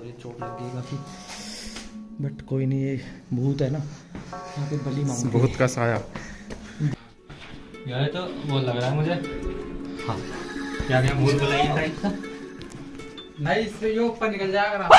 ये चोट लग गई काफ़ी, बट कोई नहीं, ये भूत है ना, यहाँ पे बलि मांगते हैं। भूत का साया यार तो वो लग रहा है मुझे। हाँ क्या क्या भूत बुलाइए टाइप का नहीं, इससे ये ऊपर निकल जाएगा।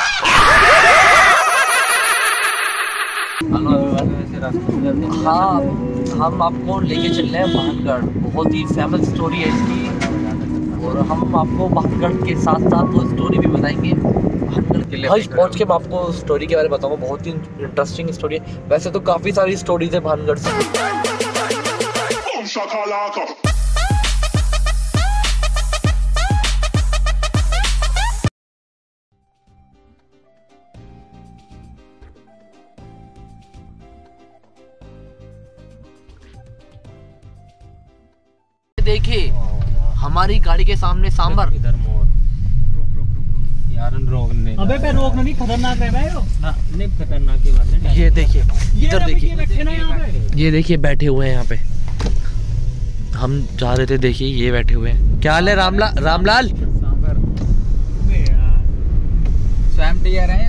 हाँ, हम आपको लेके चल रहे हैं भानगढ़। बहुत ही फेमस स्टोरी है इसकी, और हम आपको भानगढ़ के साथ साथ वो स्टोरी भी बताएंगे। भानगढ़ के भाई पहुँच के मैं आपको स्टोरी के बारे में बताऊंगा। बहुत ही इंटरेस्टिंग स्टोरी है। वैसे तो काफ़ी सारी स्टोरीज है भानगढ़ से। देखिए हमारी गाड़ी के सामने सांबर। इधर मोर। यार रोकने, अबे पे रोकना नहीं, खतरनाक है भाई। नहीं खतरनाक की बात है। ये देखिए, इधर देखिए, ये देखिए बैठे हुए हैं यहाँ पे। हम जा रहे थे, देखिए ये बैठे हुए हैं। क्या हाल है रामलाल? स्वयं टीयर है।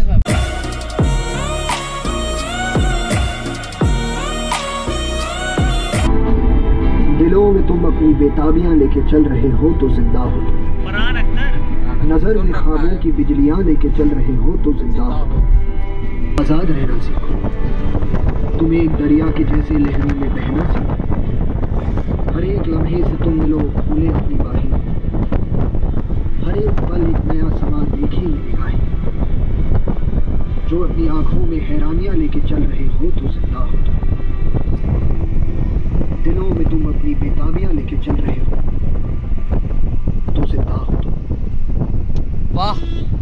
दिलों में तुम अपनी बेताबियां लेके चल रहे हो तो जिंदा हो। नजर में ख्वाबों की बिजलियां लेके चल रहे हो तो जिंदा हो। आजाद रहना सीखो, तुम एक दरिया के जैसे लहरों में बहना सीखो। हर एक लम्हे से तुम मिलो, खोले अपनी बाहें। हर एक पल एक नया समा देखी निगाहें। जो अपनी आंखों में हैरानियां लेके चल रहे हो तो जिंदा हो। दिलों में तुम अपनी बेताबियां लेके चल रहे हो तो जिंदा हो। वाह,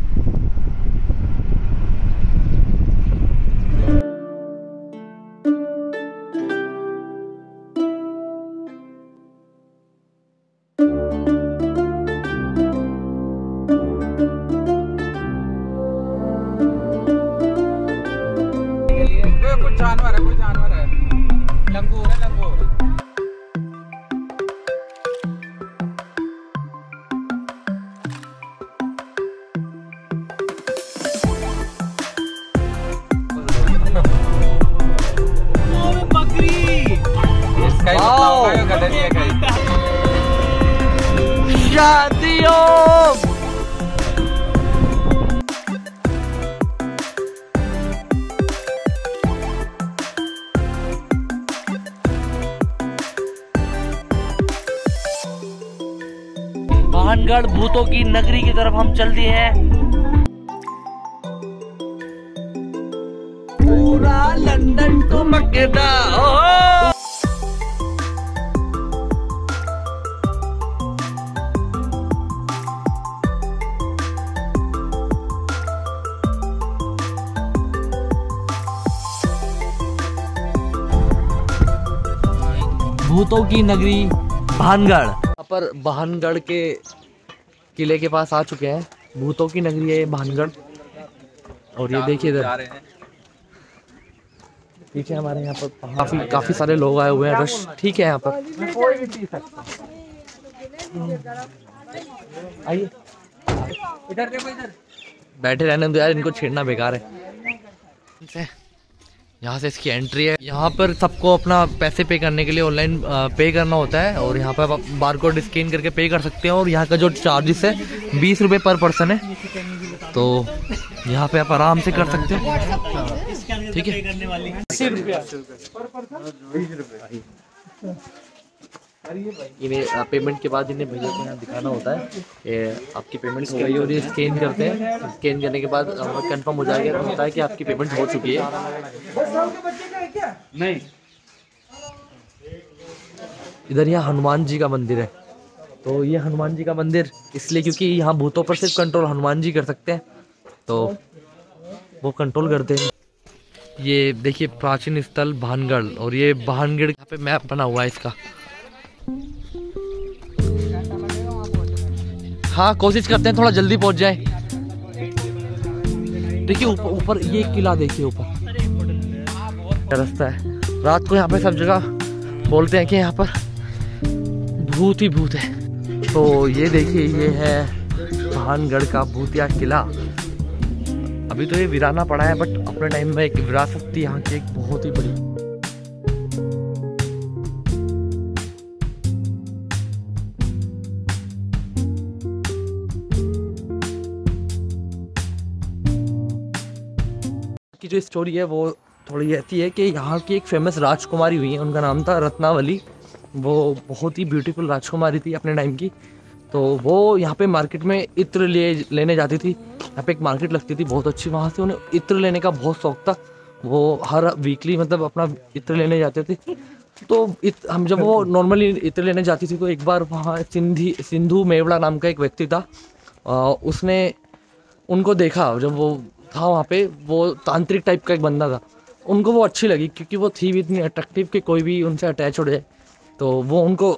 कुछ जानवर है, कोई जानवर है। लंगूर है, लंगूर। शादियों भानगढ़ भूतों की नगरी की तरफ हम चल दिए हैं। पूरा लंदन को मक्केदा। भूतों की नगरी भानगढ़। यहाँ पर भानगढ़ के किले के पास आ चुके हैं। भूतों की नगरी है ये भानगढ़। और ये देखिए इधर पीछे हमारे यहाँ पर काफी सारे लोग आए हुए हैं। रश ठीक है यहाँ पर। आइए, इधर देखो, इधर बैठे रहने दो यार, इनको छेड़ना बेकार है। यहाँ से इसकी एंट्री है। यहाँ पर सबको अपना पैसे पे करने के लिए ऑनलाइन पे करना होता है, और यहाँ पर आप बारकोड स्कैन करके पे कर सकते हैं। और यहाँ का जो चार्जेस है 20 रुपये पर पर्सन है, तो यहाँ पे आप आराम से कर सकते हो। ठीक है, 80 रुपया। इन्हें पेमेंट के बाद इन्हें भैया को यहाँ दिखाना होता है आपकी पेमेंट हो गई, और ये स्कैन करते हैं। स्कैन करने के बाद कंफर्म हो जाएगा, तो होता है कि आपकी पेमेंट हो चुकी है। नहीं, इधर यहाँ हनुमान जी का मंदिर है। तो ये हनुमान जी का मंदिर इसलिए क्योंकि यहाँ भूतों पर सिर्फ कंट्रोल हनुमान जी कर सकते हैं, तो वो कंट्रोल करते हैं। ये देखिए प्राचीन स्थल भानगढ़, और ये भानगढ़ यहाँ पे मैप बना हुआ है इसका। हाँ, कोशिश करते हैं थोड़ा जल्दी पहुंच जाए। देखिए ऊपर ये किला, देखिए ऊपर रास्ता है। रात को यहाँ पे सब जगह बोलते हैं कि यहाँ पर भूत ही भूत है। तो ये देखिए, ये है भानगढ़ का भूतिया किला। अभी तो ये वीराना पड़ा है, बट अपने टाइम में एक विरासत थी यहाँ की, एक बहुत ही बड़ी। की जो स्टोरी है वो थोड़ी ऐसी है कि यहाँ की एक फेमस राजकुमारी हुई है, उनका नाम था रत्नावली। वो बहुत ही ब्यूटीफुल राजकुमारी थी अपने टाइम की। तो वो यहाँ पे मार्केट में इत्र लेने जाती थी। यहाँ पे एक मार्केट लगती थी बहुत अच्छी, वहाँ से उन्हें इत्र लेने का बहुत शौक था। वो हर वीकली मतलब अपना इत्र लेने जाते थे। तो हम जब वो नॉर्मली इत्र लेने जाती थी तो एक बार वहाँ सिंधु मेवड़ा नाम का एक व्यक्ति था, उसने उनको देखा। जब वो था वहाँ पे, वो तांत्रिक टाइप का एक बंदा था, उनको वो अच्छी लगी क्योंकि वो थी भी इतनी अट्रैक्टिव कि कोई भी उनसे अटैच हो जाए। तो वो उनको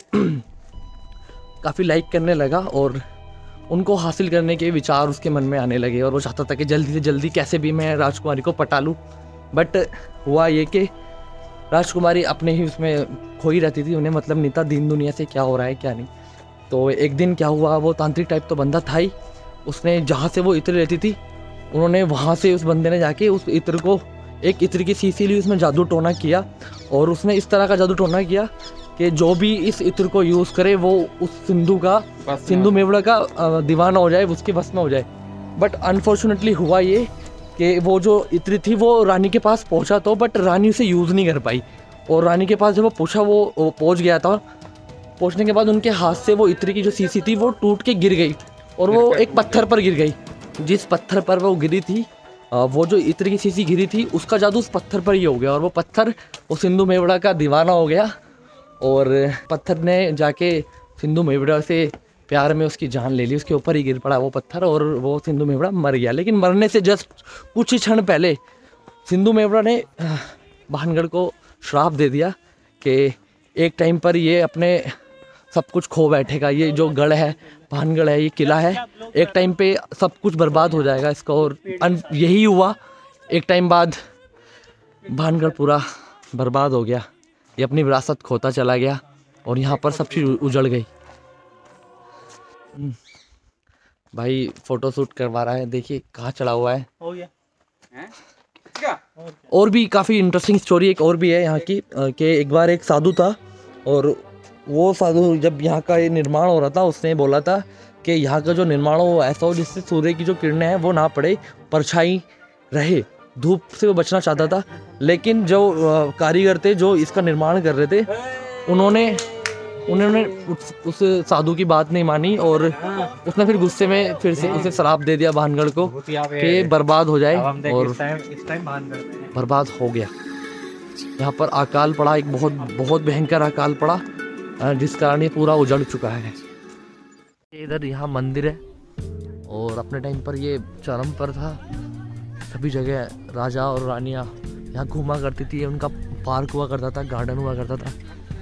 काफ़ी लाइक करने लगा और उनको हासिल करने के विचार उसके मन में आने लगे और वो चाहता था कि जल्दी से जल्दी कैसे भी मैं राजकुमारी को पटा लूँ। बट हुआ ये कि राजकुमारी अपने ही उसमें खोई रहती थी, उन्हें मतलब नहीं था दीन दुनिया से क्या हो रहा है क्या नहीं। तो एक दिन क्या हुआ, वो तांत्रिक टाइप तो बंदा था ही, उसने जहाँ से वो इत्र लेती थी, उन्होंने वहाँ से उस बंदे ने जाके उस इत्र को, एक इत्र की शीशी ली, उसमें जादू टोना किया और उसने इस तरह का जादू टोना किया कि जो भी इस इत्र को यूज़ करे वो उस सिंधु मेवड़ा का दीवाना हो जाए, उसके बस में हो जाए। बट अनफॉर्चुनेटली हुआ ये कि वो जो इत्र थी वो रानी के पास पहुंचा तो, बट रानी उसे यूज़ नहीं कर पाई। और रानी के पास जब वो पूछा, वो पहुंच गया था। पहुंचने के बाद उनके हाथ से वो इत्र की जो शीशी थी वो टूट के गिर गई और वो एक पत्थर पर गिर गई। जिस पत्थर पर वो गिरी थी, वो जो इत्र की शीशी गिरी थी, उसका जादू उस पत्थर पर ही हो गया और वो पत्थर वो सिंधु मेवड़ा का दीवाना हो गया। और पत्थर ने जाके सिंधु मेवड़ा से प्यार में उसकी जान ले ली, उसके ऊपर ही गिर पड़ा वो पत्थर और वो सिंधु मेवड़ा मर गया। लेकिन मरने से जस्ट कुछ ही क्षण पहले सिंधु मेवड़ा ने भानगढ़ को श्राप दे दिया कि एक टाइम पर ये अपने सब कुछ खो बैठेगा, ये जो गढ़ है, भानगढ़ है, ये किला है, एक टाइम पे सब कुछ बर्बाद हो जाएगा इसका। और यही हुआ, एक टाइम बाद भानगढ़ पूरा बर्बाद हो गया, ये अपनी विरासत खोता चला गया और यहाँ पर सब चीज़ उजड़ गई। भाई फोटो शूट करवा रहा है, देखिए कहाँ चढ़ा हुआ है। और भी काफ़ी इंटरेस्टिंग स्टोरी एक और भी है यहाँ की कि एक बार एक साधु था और वो साधु जब यहाँ का ये निर्माण हो रहा था, उसने बोला था कि यहाँ का जो निर्माण हो वो ऐसा हो जिससे सूर्य की जो किरणें हैं वो ना पड़े, परछाई रहे, धूप से वो बचना चाहता था। लेकिन जो कारीगर थे जो इसका निर्माण कर रहे थे, उन्होंने उस साधु की बात नहीं मानी और उसने फिर गुस्से में फिर से उसे श्राप दे दिया भानगढ़ को कि बर्बाद हो जाए, और बर्बाद हो गया। यहाँ पर अकाल पड़ा, एक बहुत भयंकर अकाल पड़ा, जिस कारण ये पूरा उजड़ चुका है। इधर यहाँ मंदिर है और अपने टाइम पर ये चरम पर था, सभी जगह राजा और रानियाँ यहाँ घूमा करती थी, उनका पार्क हुआ करता था, गार्डन हुआ करता था।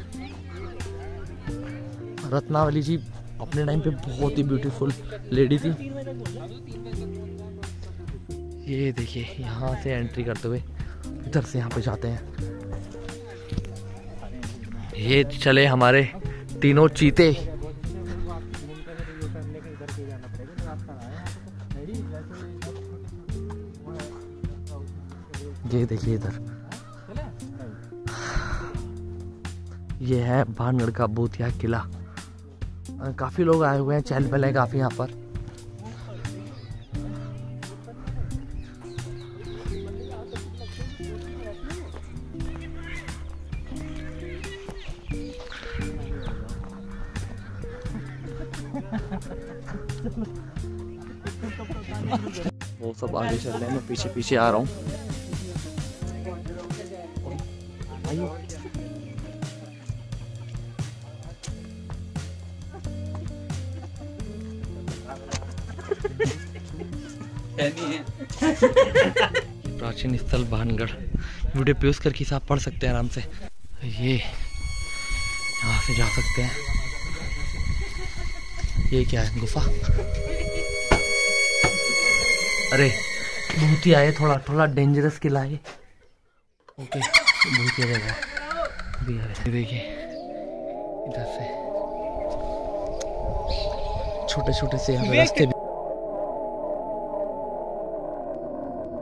रत्नावली जी अपने टाइम पे बहुत ही ब्यूटीफुल लेडी थी। ये देखिए यहाँ से एंट्री करते हुए इधर से यहाँ पे जाते हैं। ये चले हमारे तीनों चीते। ये देखिए इधर, ये है भानगढ़ का भूतिया किला। काफी लोग आए हुए हैं, चहल पहल है काफी यहाँ पर। वो सब आगे चल रहे हैं, मैं पीछे पीछे आ रहा हूँ। प्राचीन स्थल भानगढ़, वीडियो पे करके आप पढ़ सकते हैं आराम से। ये यहाँ से जा सकते हैं। ये क्या है, गुफा? अरे भूतिया है, थोड़ा डेंजरस किला है। ओके, भूतिया जगह भी है। देखिए इधर से छोटे छोटे से यहाँ रास्ते भी।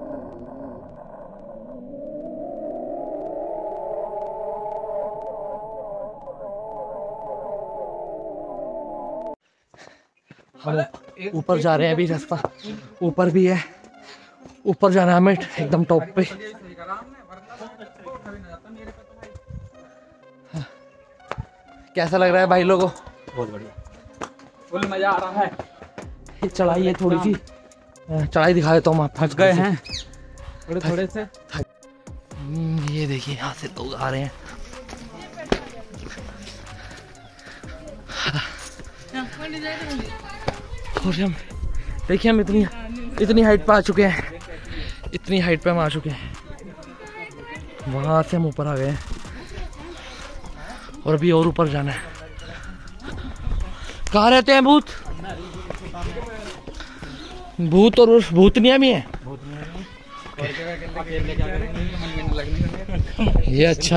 हम ऊपर जा रहे हैं अभी, रास्ता ऊपर भी है, ऊपर जाना है हमें एकदम टॉप पे। कैसा लग रहा है भाई लोगों? बहुत बढ़िया, फुल मजा आ रहा है। ये चढ़ाई है थोड़ी सी, चढ़ाई दिखा देता हूँ आप। थक गए हैं थोड़े से। ये देखिए यहाँ से लोग आ रहे हैं। और हम देखिए हम इतनी हाइट पे आ चुके हैं, इतनी हाइट पे हम आ चुके हैं। वहां से हम ऊपर आ गए हैं और अभी और ऊपर जाना है। कहाँ रहते हैं भूत? भूत और भूतनिया भी है। ये अच्छा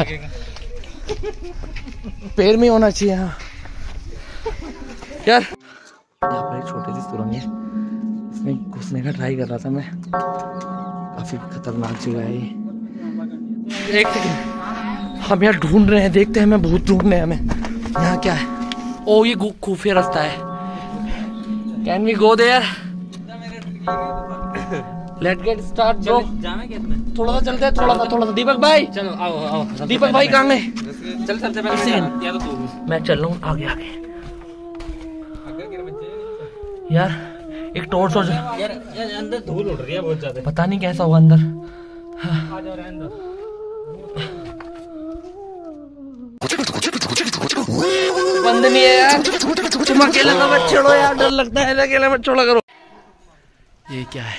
पैर में होना चाहिए। हाँ यार, यहाँ पर एक छोटी सी सुरंग है, इसमें घुसने का ट्राई कर रहा था मैं। काफी खतरनाक जगह है ये। एक सेकंड, हम यहाँ ढूंढ रहे हैं, देखते हैं। मैं भूत ढूंढ रहे हैं हमें। यहाँ क्या है? ओ ये खुफिया रास्ता है। Can we go there? Let get start bro. थोड़ा सा चलते हैं, थोड़ा सा। दीपक भाई चलो, आओ। दीपक भाई कहाँ गए? चलते मैं चल रहा हूँ आगे। यार एक टॉर्च और यार अंदर धूल उड़ रही है बहुत ज्यादा, पता नहीं कैसा होगा अंदर। आ जाओ अंदर। बंद नहीं है यार, तुम अकेले तो मत छोड़ो यार, डर लगता है, अकेले मत छोड़ा करो। ये क्या है?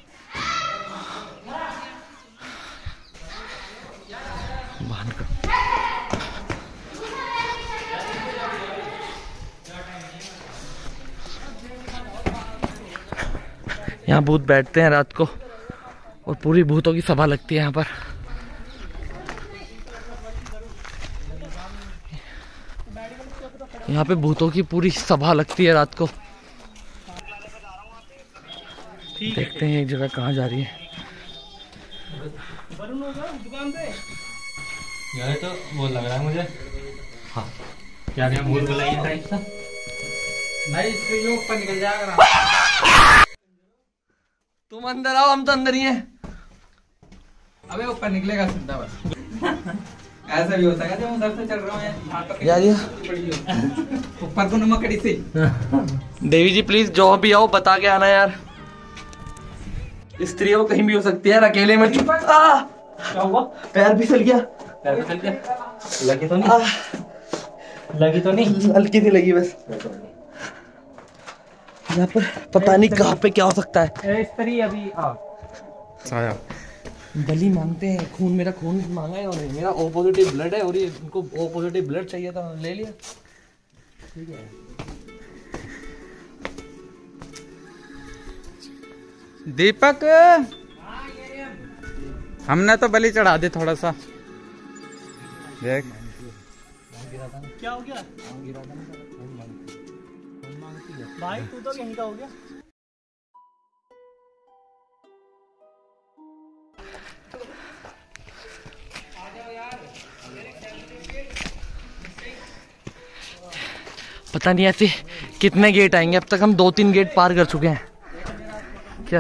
यहाँ भूत बैठते हैं रात को और पूरी भूतों की सभा लगती है यहाँ पर। यहाँ पे भूतों की पूरी सभा लगती है रात को। देखते हैं एक जगह कहाँ जा रही है। यार तो वो लग रहा है मुझे। हाँ क्या भूल भुलैया टाइप सा। नहीं इससे ये ऊपर निकल जाएगा। तुम अंदर आओ, हम तो अंदर ही हैं। अबे ऊपर निकलेगा सीधा बस। ऐसा भी होता है जब उधर से चल रहा हूँ यार ऊपर को नमकड़ी से। देवी जी प्लीज जो भी आओ बता के आना यार। स्त्री वो कहीं भी हो सकती है यार, अकेले में। क्या हुआ? पैर भी चल गया। लगी तो नहीं? लगी तो नहीं? हल्की सी लगी बस। यहाँ पर पता नहीं कहाँ पे क्या हो सकता है। स्त्री अभी साया बलि मांगते हैं, खून, मेरा खून मांगा है उन्होंने। मेरा ओ पॉजिटिव ब्लड है और ये इनको ओ पॉजिटिव ब्लड चाहिए था, ले लिया। ठीक है। दीपक हमने तो बलि चढ़ा दे थोड़ा सा। देख क्या हो गया भाई, तू तो कहीं का हो गया। पता नहीं ऐसे कितने गेट आएंगे। अब तक हम 2-3 गेट पार कर चुके हैं। क्या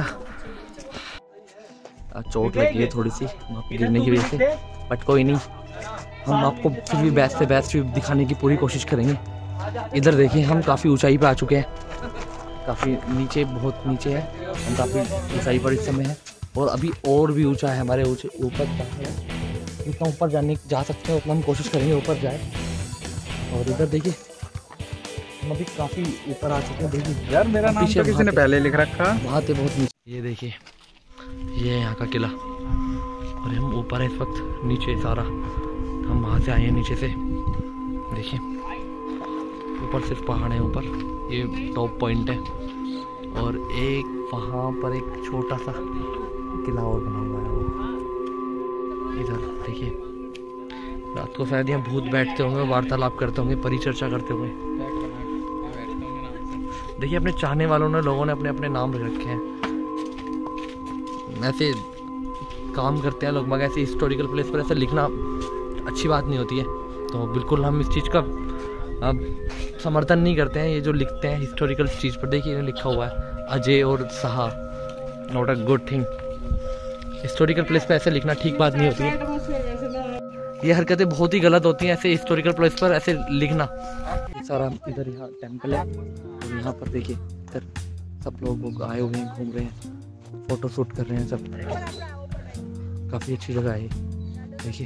चोट लगी है थोड़ी सी गिरने की वजह से, बट कोई नहीं, हम आपको फिर भी बेस्ट से बेस्ट व्यू दिखाने की पूरी कोशिश करेंगे। इधर देखिए हम काफ़ी ऊंचाई पे आ चुके हैं, काफ़ी नीचे, बहुत नीचे है। हम काफ़ी ऊंचाई पर इस समय है और अभी और भी ऊंचा है हमारे ऊपर। जितना ऊपर जा सकते हैं उतना हम कोशिश करेंगे ऊपर जाए। और इधर देखिए हम अभी काफ़ी ऊपर आ चुके हैं। देखिए यार मेरा नाम तो किसी ने पहले लिख रखा। बात है बहुत नीचे। ये देखिए ये है यहाँ का किला और हम ऊपर है इस वक्त, नीचे सारा। हम वहाँ से आए हैं नीचे से। देखिए ऊपर सिर्फ पहाड़ है, ऊपर ये टॉप पॉइंट है। और एक वहाँ पर एक छोटा सा किला और बना हुआ है वो इधर। देखिए रात को शायद यहाँ भूत बैठते होंगे, वार्तालाप करते होंगे, परिचर्चा करते होंगे। देखिए अपने चाहने वालों ने, लोगों ने अपने अपने नाम रख रखे हैं। ऐसे काम करते हैं लोग मगर ऐसे हिस्टोरिकल प्लेस पर ऐसे लिखना अच्छी बात नहीं होती है। तो बिल्कुल हम इस चीज़ का अब समर्थन नहीं करते हैं ये जो लिखते हैं हिस्टोरिकल चीज़ पर। देखिए लिखा हुआ है अजय और Saha, not a good thing. Historical place पे ऐसे लिखना ठीक बात नहीं होती है, ये हरकतें बहुत ही गलत होती हैं ऐसे हिस्टोरिकल प्लेस पर ऐसे लिखना। सारा इधर यहाँ टेम्पल है और यहाँ पर देखिए इधर सब लोग आए हुए हैं, घूम रहे हैं, फोटो शूट कर रहे हैं सब। काफ़ी अच्छी जगह है देखिए।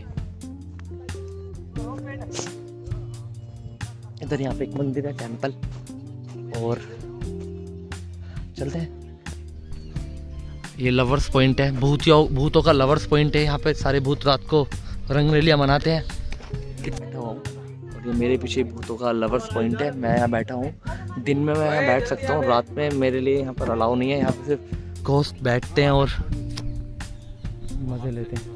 इधर यहाँ पे एक मंदिर है, टेम्पल, और चलते हैं। ये लवर्स पॉइंट है, भूतों का लवर्स पॉइंट है। यहाँ पे सारे भूत रात को रंगरेलियाँ मनाते हैं। बैठा हुआ हूँ और ये मेरे पीछे भूतों का लवर्स पॉइंट है। मैं यहाँ बैठा हूँ, दिन में मैं यहाँ बैठ सकता हूँ, रात में मेरे लिए यहाँ पर अलाउ नहीं है। यहाँ पे सिर्फ घोस्ट बैठते हैं और मज़े लेते हैं।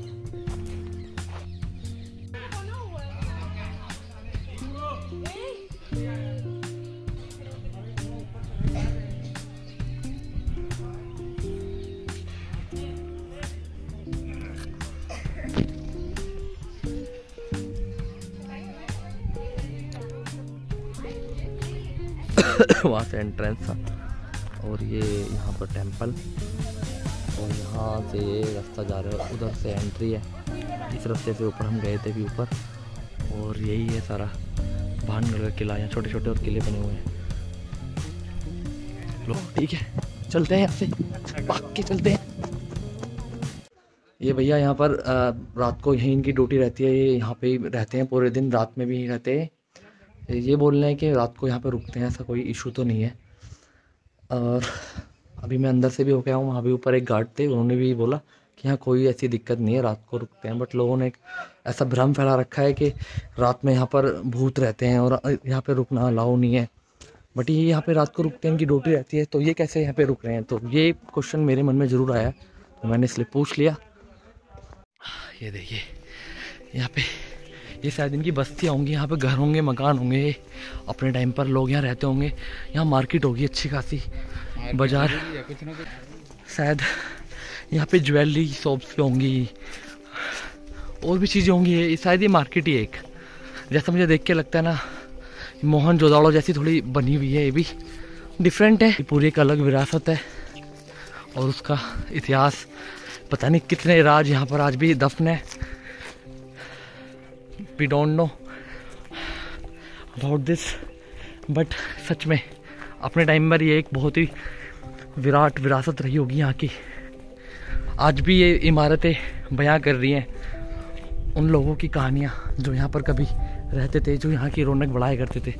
वहाँ से एंट्रेंस था और ये यहाँ पर टेंपल, और यहाँ से रास्ता जा रहा है, उधर से एंट्री है। इस रास्ते से ऊपर हम गए थे भी ऊपर, और यही है सारा भानगढ़ का किला। यहाँ छोटे छोटे और किले बने हुए हैं। लो ठीक है, चलते हैं यहाँ से, भाग के चलते हैं। ये भैया यहाँ पर रात को यहीं इनकी ड्यूटी रहती है, ये यहाँ पे ही रहते हैं पूरे दिन, रात में भी यहीं रहते हैं। ये बोल रहे हैं कि रात को यहाँ पे रुकते हैं, ऐसा कोई इशू तो नहीं है। और अभी मैं अंदर से भी हो गया हूँ, वहाँ भी ऊपर एक गार्ड थे, उन्होंने भी बोला कि यहाँ कोई ऐसी दिक्कत नहीं है, रात को रुकते हैं। बट लोगों ने एक ऐसा भ्रम फैला रखा है कि रात में यहाँ पर भूत रहते हैं और यहाँ पे रुकना अलाउ नहीं है। बट ये यहाँ पे रात को रुकते हैं, इनकी ड्यूटी रहती है, तो ये कैसे यहाँ पे रुक रहे हैं? तो ये क्वेश्चन मेरे मन में ज़रूर आया, तो मैंने इसलिए पूछ लिया। ये देखिए यहाँ पे ये शायद इनकी बस्तियाँ होंगी, यहाँ पे घर होंगे, मकान होंगे, अपने टाइम पर लोग यहाँ रहते होंगे। यहाँ मार्केट होगी अच्छी खासी, बाजार, शायद यहाँ पे ज्वेलरी शॉप्स भी होंगी और भी चीज़ें होंगी। ये शायद ये मार्केट ही एक, जैसा मुझे देख के लगता है ना, मोहन जोदाड़ो जैसी थोड़ी बनी हुई है। ये भी डिफरेंट है, पूरी एक अलग विरासत है और उसका इतिहास, पता नहीं कितने राज यहाँ पर आज भी दफन है। We don't know about this, but सच में अपने टाइम पर ये एक बहुत ही विराट विरासत रही होगी यहाँ की। आज भी ये इमारतें बयां कर रही हैं उन लोगों की कहानियाँ जो यहाँ पर कभी रहते थे, जो यहाँ की रौनक बढ़ाया करते थे।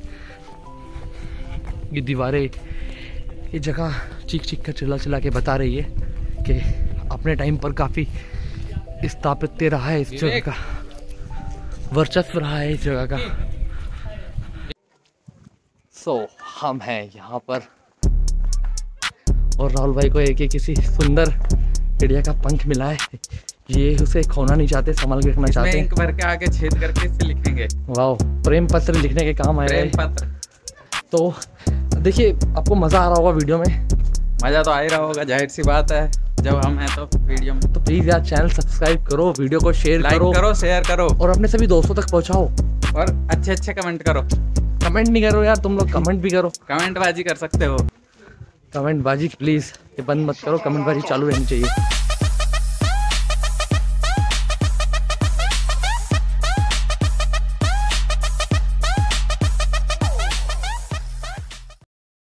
ये दीवारें, ये जगह चीख चीख कर चिल्ला चिल्ला के बता रही है कि अपने टाइम पर काफ़ी स्थापित्य रहा है, इस जगह का वर्चस्व रहा है इस जगह का। हम हैं यहाँ पर और राहुल भाई को एक किसी सुंदर चिड़िया का पंख मिला है, ये उसे खोना नहीं चाहते, संभाल के रखना चाहते हैं। इंक भर के आगे छेद करके इससे लिखेंगे। वाह, प्रेम पत्र लिखने के काम आएगा। प्रेम पत्र। तो देखिए आपको मज़ा आ रहा होगा वीडियो में। मज़ा तो आ ही रहा होगा, जाहिर सी बात है, जब हम हैं तो वीडियो में। तो प्लीज़ यार चैनल सब्सक्राइब करो, वीडियो को शेयर करो, शेयर करो और अपने सभी दोस्तों तक पहुँचाओ, और अच्छे अच्छे कमेंट करो। कमेंट नहीं करो यार तुम लोग, कमेंट भी करो। कमेंट बाजी कर सकते हो, कमेंट बाजी प्लीज़, ये बंद मत करो, कमेंट बाजी चालू रहनी चाहिए।